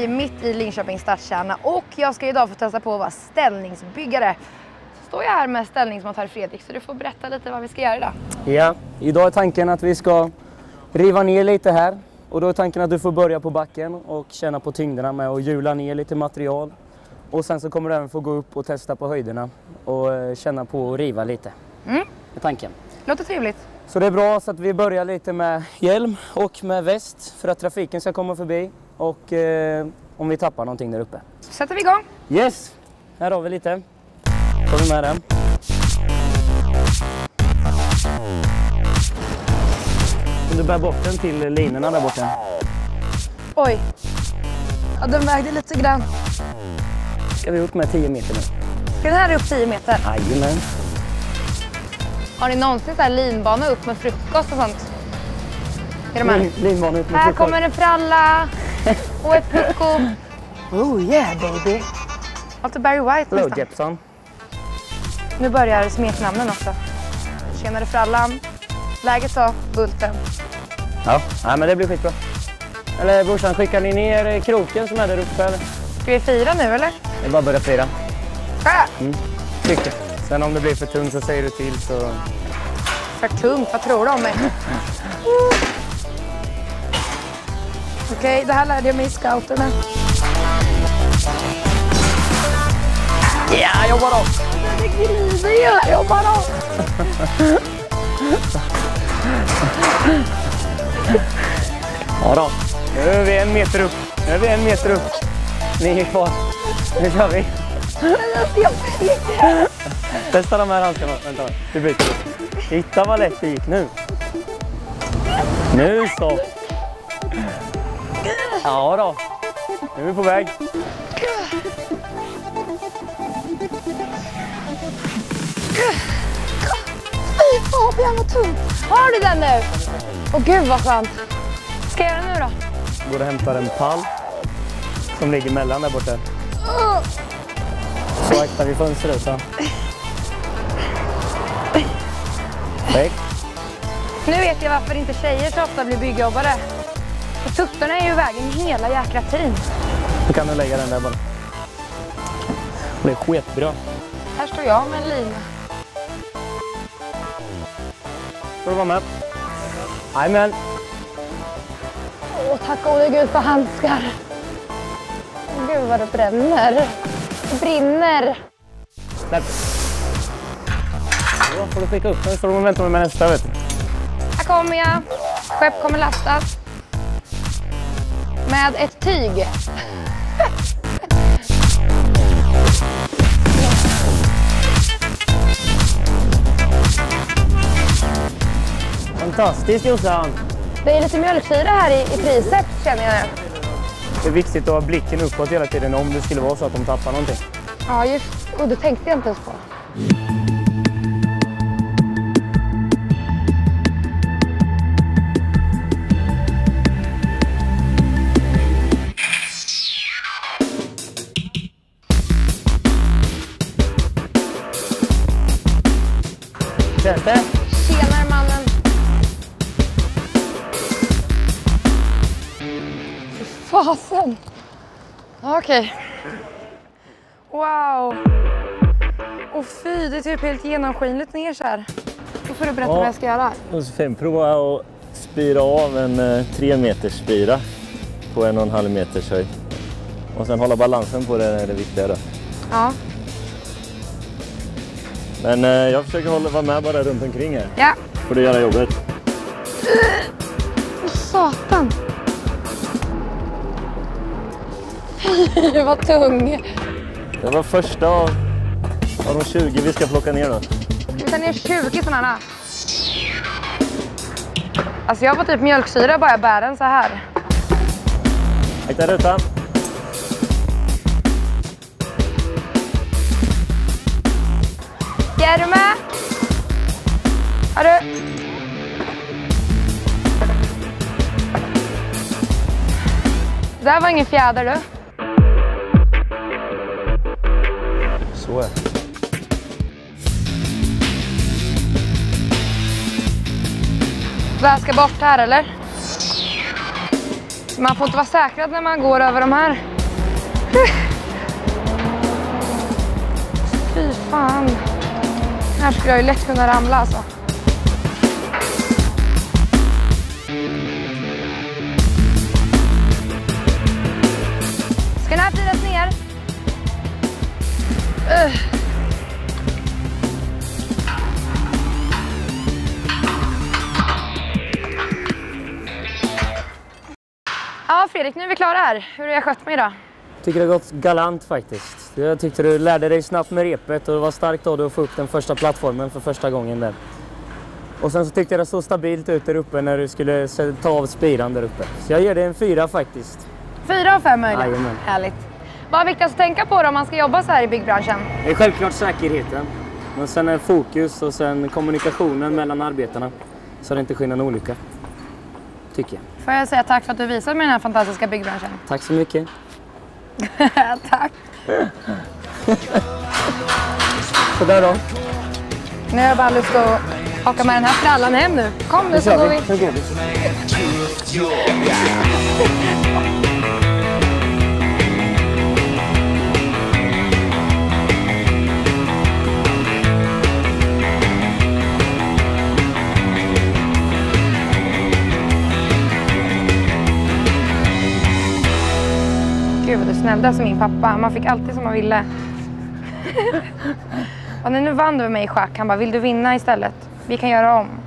Vi är mitt i Linköpings stadskärna och jag ska idag få testa på att vara ställningsbyggare. Så står jag här med ställningsmontör Fredrik, så du får berätta lite vad vi ska göra idag. Ja, idag är tanken att vi ska riva ner lite här. Och då är tanken att du får börja på backen och känna på tyngderna med att hjula ner lite material. Och sen så kommer du även få gå upp och testa på höjderna och känna på att riva lite. Är tanken. Låter trevligt. Så det är bra så att vi börjar lite med hjälm och med väst för att trafiken ska komma förbi och om vi tappar någonting där uppe. Så sätter vi igång. Yes, här har vi lite. Tar vi med den. Om du bär bort den till linorna där borta. Oj, ja, den vägde lite grann. Ska vi upp med 10 meter nu? Ska den här upp 10 meter? Jajamän. Har ni någonsin så här linbana upp med frukost och sånt? Är de här? Linbana upp med Här frukost. kommer en fralla och ett pucko. Oh yeah baby. Allt Barry White Hello nästan. Jepson. Nu börjar smeknamnen också. Tjenare frallan. Läget då, Bulten. Ja, men det blir skitbra. Eller brorsan, skickar ni ner kroken som är där uppe eller? Ska vi fira nu eller? Det är bara att börja fira. Ja. Tycker. Sen om det blir för tungt så säger du till så... För tungt, vad tror du om mig? Okej, det här lärde jag mig i scouterna. Ja, jobba då! Det glider ju, jobba då! Ja då, nu är vi 1 meter upp. Ni är kvar. Nu kör vi. Testa de här handskarna. Vänta, du byter. Titta vad lätt det gick nu. Nu så. Ja då. Nu är vi på väg. Fy Fabian, vad tungt! Har du den nu? Åh gud vad skönt. Ska jag göra nu då? Går och hämtar en pall som ligger mellan där borta. Så aktar vi fönstret så. Perfekt. Nu vet jag varför inte tjejer så ofta blir byggjobbare. För tuttarna är ju i vägen hela jäkla tiden. Då kan du lägga den där bara. Det är skitbra. Här står jag med en lina. Får du vara med? Jajamän. Åh, tack gode gud för handskar. Gud vad det bränner. Det brinner. Släpp. Då får du skicka upp den så de väntar med nästa vet du. Här kommer jag. Skepp kommer lastat. Med ett tyg. Fantastiskt Jossan. Det är lite mjölksyra här i priset känner jag nu. Det är viktigt att ha blicken uppåt hela tiden om det skulle vara så att de tappar någonting. Ja just, och det tänkte jag inte ens på. Känns det? Tjenare mannen. Fy fasen. Okej. Wow. Och fy, det är typ helt genomskinligt ner så här. Då får du berätta vad jag ska göra. Josefin, prova att spira av en 3 meters spira på 1,5 meters höjd. Och sen hålla balansen på det är det viktiga då. Ja. Men jag försöker vara med bara runt omkring här. Ja. Får du göra jobbet. Satan. Fy, vad tung. Det var första av de 20 vi ska plocka ner då. Vi tar ner 20 sådana. Alltså jag får typ mjölksyra bara jag bär den så här. Akta rutan. Är du med? Har du? Det där var ingen fjäder du. Så är. Det här ska bort här eller? Man får inte vara säkrad när man går över de här. Fy fan. Här skulle jag ju lätt kunna ramla alltså. Ska den här firas ner? Ja, Fredrik, nu är vi klara här. Hur har jag skött mig idag? Tycker det har gått galant faktiskt. Jag tyckte du lärde dig snabbt med repet och det var starkt av dig att få upp den första plattformen för första gången där. Och sen så tyckte jag det såg stabilt ut där uppe när du skulle ta av spiran där uppe. Så jag ger dig en 4 faktiskt. 4 av 5 möjliga. Jajamän. Härligt. Vad är viktigast att tänka på då om man ska jobba så här i byggbranschen? Det är självklart säkerheten. Men sen är fokus och sen kommunikationen mellan arbetarna. Så det inte sker någon olycka. Tycker jag. Får jag säga tack för att du visade mig den här fantastiska byggbranschen? Tack så mycket. Tack. Så där då. Nu är det bara lust att haka med den här frallan hem nu. Kom nu så går vi. Nu går vi. Gud vad du snällde som min pappa. Man fick alltid som man ville. Och nu vann du mig i schack. Han bara, vill du vinna istället? Vi kan göra om.